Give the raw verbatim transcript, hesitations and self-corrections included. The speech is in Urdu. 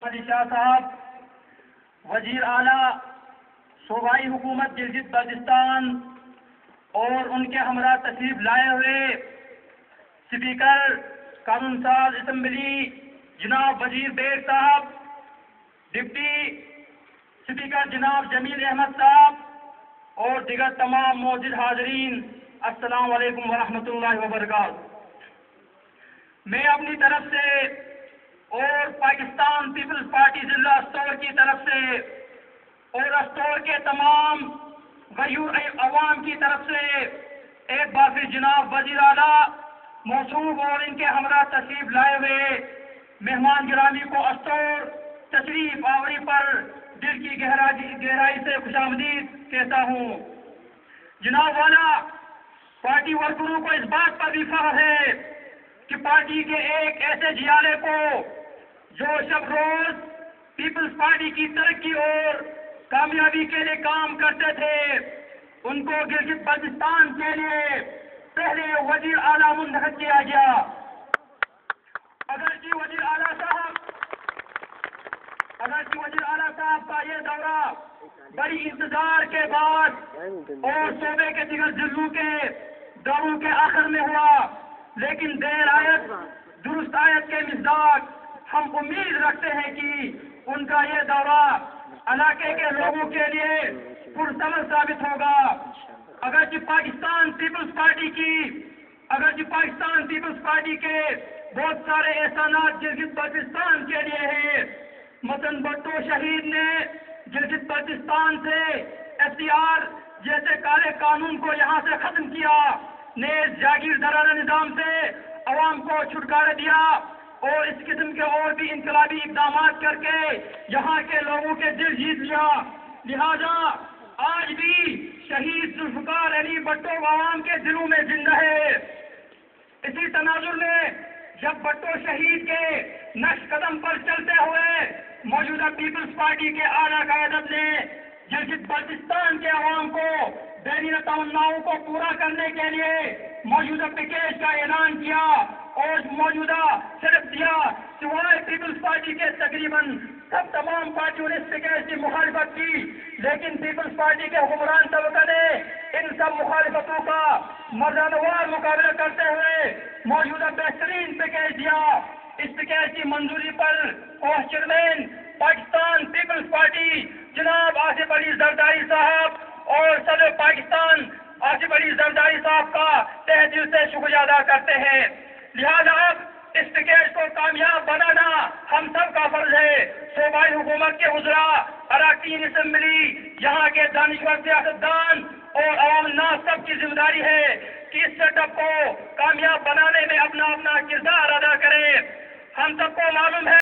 علی شاہ صاحب وزیر اعلیٰ صوبائی حکومت گلگت بلتستان اور ان کے ہمراہ تشریف لائے ہوئے اسپیکر قانون ساز اسمبلی جناب وزیر بیگ صاحب، ڈپٹی اسپیکر جناب جمیل احمد صاحب اور دیگر تمام موجود حاضرین، السلام علیکم ورحمۃ اللہ وبرکاتہ۔ میں اپنی طرف سے اور پاکستان پیپلز پارٹی ضلع استور کی طرف سے اور استور کے تمام غیور عوام کی طرف سے ایک بار پھر جناب وزیر اعلیٰ موصوف اور ان کے ہمراہ تشریف لائے ہوئے مہمان گرامی کو استور تشریف آوری پر دل کی گہرائی گہرائی سے خوش آمدید کہتا ہوں۔ جناب والا، پارٹی ورکروں کو اس بات پر بھی فخر ہے کہ پارٹی کے ایک ایسے جیالے کو جو شب روز پیپلز پارٹی کی ترقی اور کامیابی کے لیے کام کرتے تھے، ان کو گلگت بلتستان کے لیے پہلے وزیر اعلیٰ منتخب کیا گیا۔ اگرچہ وزیر اعلیٰ صاحب اگرچہ وزیر اعلیٰ صاحب کا یہ دورہ بڑی انتظار کے بعد اور صوبے کے دیگر ضلعوں کے دوروں کے آخر میں ہوا، لیکن دیر آیت درست آیت کے مصداق ہم امید رکھتے ہیں کہ ان کا یہ دورہ علاقے کے لوگوں کے لیے پرثمر ثابت ہوگا۔ اگرچہ پاکستان پیپلز پارٹی کی اگرچہ پاکستان پیپلز پارٹی کے بہت سارے احسانات گلگت بلتستان کے لیے ہیں، مثلاً بھٹو شہید نے گلگت بلتستان سے ایف سی آر جیسے کالے قانون کو یہاں سے ختم کیا، نیز جاگیردارانہ نظام سے عوام کو چھٹکارا دیا اور اس قسم کے اور بھی انقلابی اقدامات کر کے یہاں کے لوگوں کے دل جیت لیا۔ لہذا آج بھی شہید ذوالفقار علی بھٹو عوام کے دلوں میں زندہ ہے۔ اسی تناظر میں جب بھٹو شہید کے نقش قدم پر چلتے ہوئے موجودہ پیپلز پارٹی کے اعلیٰ قیادت نے گلگت بلتستان کے عوام کو دینی تمناؤں کو پورا کرنے کے لیے موجودہ پیکیج کا اعلان کیا اور موجودہ صرف دیا سوائے پیپلز پارٹی کے تقریباً سب تمام پارٹیوں نے اس پیکیج کی مخالفت کی، لیکن پیپلز پارٹی کے حکمران طبقہ نے ان سب مخالفتوں کا مردانوار مقابلہ کرتے ہوئے موجودہ بہترین پیکیج دیا۔ اس پیکیج کی منظوری پر کوسٹ چیئرمین پاکستان پیپلز پارٹی جناب آصف علی زرداری صاحب اور صدر پاکستان آصف علی زرداری صاحب کا تہ دل سے شکریہ ادا کرتے ہیں۔ لہذا اب اس پیکیج کو کامیاب بنانا ہم سب کا فرض ہے۔ صوبائی حکومت کے وزراء، اراکین اسمبلی، یہاں کے دانشور سیاستدان اور عوام الناس سب کی ذمہ داری ہے کہ اس سیٹ اپ کو کامیاب بنانے میں اپنا اپنا کردار ادا کریں۔ ہم سب کو معلوم ہے